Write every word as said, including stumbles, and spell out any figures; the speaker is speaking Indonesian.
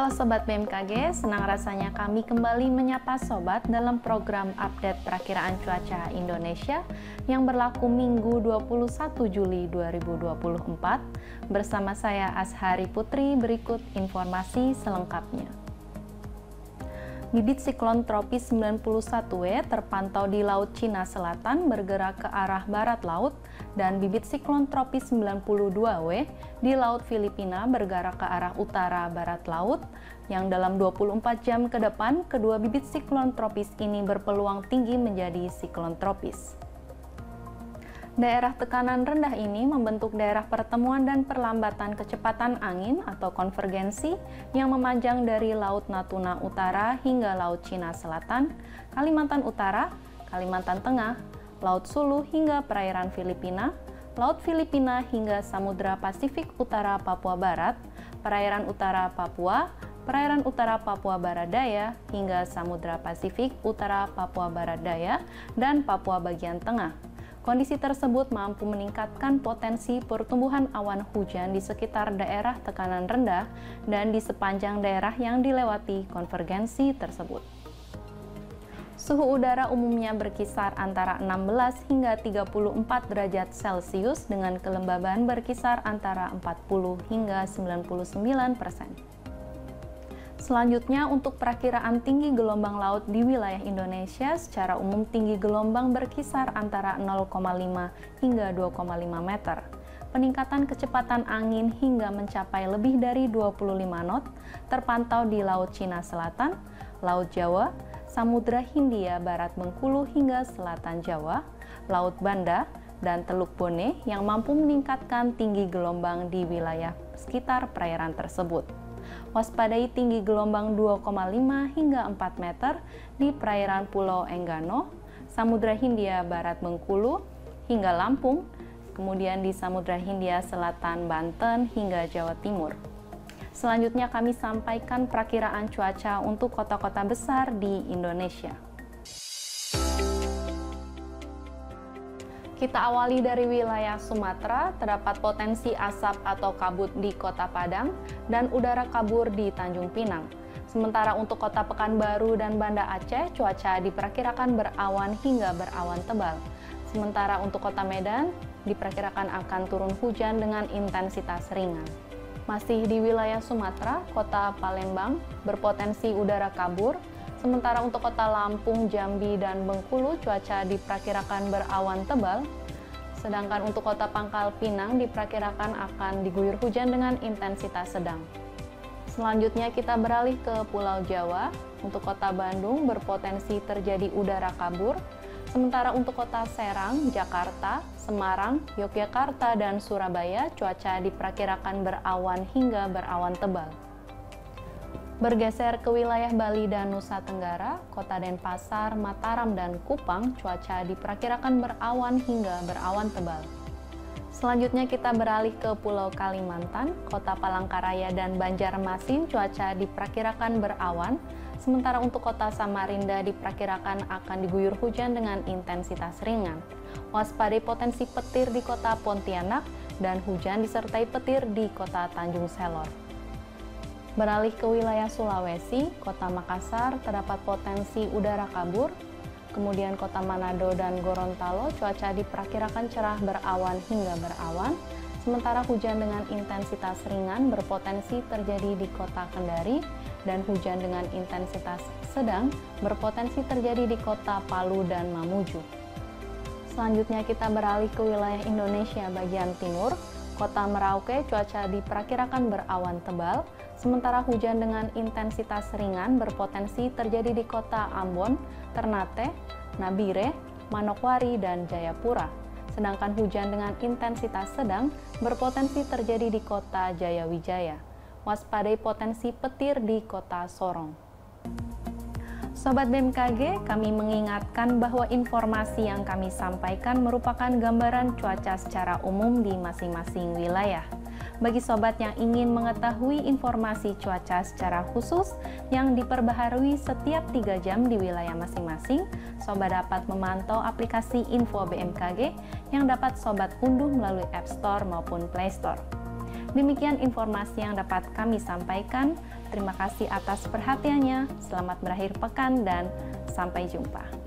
Halo Sobat B M K G, senang rasanya kami kembali menyapa Sobat dalam program update perakiraan cuaca Indonesia yang berlaku Minggu dua puluh satu Juli dua ribu dua puluh empat. Bersama saya Ashari Putri, berikut informasi selengkapnya. Bibit siklon tropis sembilan puluh satu W terpantau di Laut Cina Selatan bergerak ke arah barat laut, dan bibit siklon tropis sembilan puluh dua W di Laut Filipina bergerak ke arah utara barat laut, yang dalam dua puluh empat jam ke depan kedua bibit siklon tropis ini berpeluang tinggi menjadi siklon tropis. Daerah tekanan rendah ini membentuk daerah pertemuan dan perlambatan kecepatan angin atau konvergensi yang memanjang dari Laut Natuna Utara hingga Laut Cina Selatan, Kalimantan Utara, Kalimantan Tengah, Laut Sulu hingga perairan Filipina, Laut Filipina hingga Samudra Pasifik Utara Papua Barat, perairan utara Papua, perairan utara Papua Barat Daya hingga Samudra Pasifik Utara Papua Barat Daya, dan Papua bagian tengah. Kondisi tersebut mampu meningkatkan potensi pertumbuhan awan hujan di sekitar daerah tekanan rendah dan di sepanjang daerah yang dilewati konvergensi tersebut. Suhu udara umumnya berkisar antara enam belas hingga tiga puluh empat derajat Celcius dengan kelembaban berkisar antara empat puluh hingga sembilan puluh sembilan persen. Selanjutnya, untuk perakiraan tinggi gelombang laut di wilayah Indonesia, secara umum tinggi gelombang berkisar antara nol koma lima hingga dua koma lima meter. Peningkatan kecepatan angin hingga mencapai lebih dari dua puluh lima knot terpantau di Laut Cina Selatan, Laut Jawa, Samudra Hindia Barat Bengkulu hingga Selatan Jawa, Laut Banda, dan Teluk Bone yang mampu meningkatkan tinggi gelombang di wilayah sekitar perairan tersebut. Waspadai tinggi gelombang dua koma lima hingga empat meter di perairan Pulau Enggano, Samudra Hindia Barat Bengkulu hingga Lampung, kemudian di Samudra Hindia Selatan Banten hingga Jawa Timur. Selanjutnya kami sampaikan perakiraan cuaca untuk kota-kota besar di Indonesia. Kita awali dari wilayah Sumatera, terdapat potensi asap atau kabut di Kota Padang dan udara kabur di Tanjung Pinang. Sementara untuk Kota Pekanbaru dan Banda Aceh, cuaca diperkirakan berawan hingga berawan tebal. Sementara untuk Kota Medan, diperkirakan akan turun hujan dengan intensitas ringan. Masih di wilayah Sumatera, Kota Palembang berpotensi udara kabur. Sementara untuk Kota Lampung, Jambi, dan Bengkulu, cuaca diperkirakan berawan tebal. Sedangkan untuk Kota Pangkal Pinang diperkirakan akan diguyur hujan dengan intensitas sedang. Selanjutnya kita beralih ke Pulau Jawa. Untuk Kota Bandung berpotensi terjadi udara kabur. Sementara untuk Kota Serang, Jakarta, Semarang, Yogyakarta, dan Surabaya, cuaca diperkirakan berawan hingga berawan tebal. Bergeser ke wilayah Bali dan Nusa Tenggara, Kota Denpasar, Mataram, dan Kupang, cuaca diperkirakan berawan hingga berawan tebal. Selanjutnya kita beralih ke Pulau Kalimantan, Kota Palangkaraya dan Banjarmasin, cuaca diperkirakan berawan. Sementara untuk Kota Samarinda diperkirakan akan diguyur hujan dengan intensitas ringan. Waspadai potensi petir di Kota Pontianak dan hujan disertai petir di Kota Tanjung Selor. Beralih ke wilayah Sulawesi, Kota Makassar terdapat potensi udara kabur, kemudian Kota Manado dan Gorontalo cuaca diperkirakan cerah berawan hingga berawan, sementara hujan dengan intensitas ringan berpotensi terjadi di Kota Kendari, dan hujan dengan intensitas sedang berpotensi terjadi di Kota Palu dan Mamuju. Selanjutnya kita beralih ke wilayah Indonesia bagian timur. Kota Merauke cuaca diperkirakan berawan tebal, sementara hujan dengan intensitas ringan berpotensi terjadi di Kota Ambon, Ternate, Nabire, Manokwari, dan Jayapura. Sedangkan hujan dengan intensitas sedang berpotensi terjadi di Kota Jayawijaya. Waspadai potensi petir di Kota Sorong. Sobat B M K G, kami mengingatkan bahwa informasi yang kami sampaikan merupakan gambaran cuaca secara umum di masing-masing wilayah. Bagi sobat yang ingin mengetahui informasi cuaca secara khusus yang diperbaharui setiap tiga jam di wilayah masing-masing, sobat dapat memantau aplikasi Info B M K G yang dapat sobat unduh melalui App Store maupun Play Store. Demikian informasi yang dapat kami sampaikan. Terima kasih atas perhatiannya. Selamat berakhir pekan dan sampai jumpa.